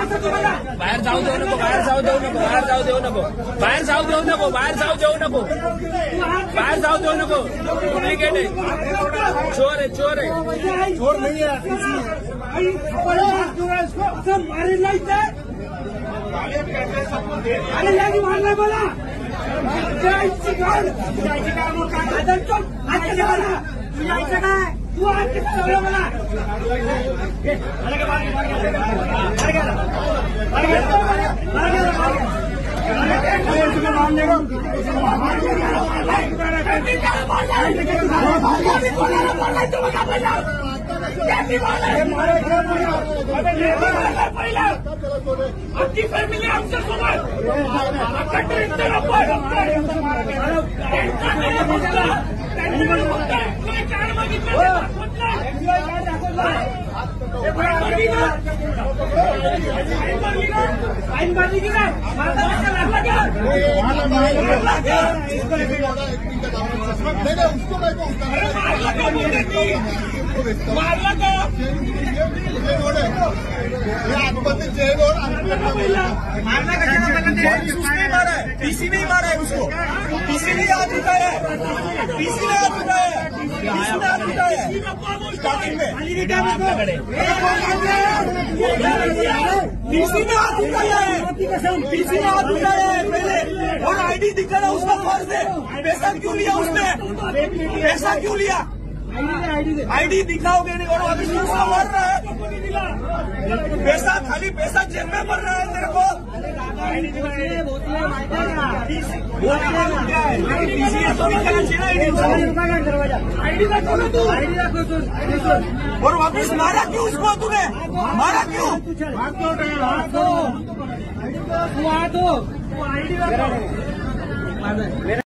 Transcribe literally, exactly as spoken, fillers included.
बाहेर जाऊ देऊ नको, बाहेर जाऊ देऊ नको, बाहेर जाऊ देऊ नको, बाहेर जाऊ देऊ नको, बाहेर जाऊ देऊ नको, बाहेर जाऊ देऊ नको. डुप्लिकेट आहे, चोर आहे, चोर आहे, चोर नहीं है. अरे यानी मारना बोला जायचं काय तू आज सगळं मला आपकी फॅमिली आमच्या सोबत फाईन मारली की नाही मारला का मारना का मारा है, पीसी नहीं मारा है उसको, पीसी नहीं हाथ उठाया है, पीसी ने हाथ उठाया है, पीसी ने हाथ उठाया है स्टार्टिंग में, पीसी ने हाथ उठाया है, पीसी ने हाथ उठाया है पहले, और आईडी दिखाना उसका फर्ज है. पैसा क्यों लिया उसने, पैसा क्यों लिया, आईडी दिखाओगे नहीं और अभी दूसरा मर रहा है. पैसा खाली पैसा जेब में मर रहा है तेरे को. आईडी रखो ना तू, और वापिस मारा क्यों उसको, तूने मारा क्यों. हाथ दो, हाथ दो, आईडी रखो.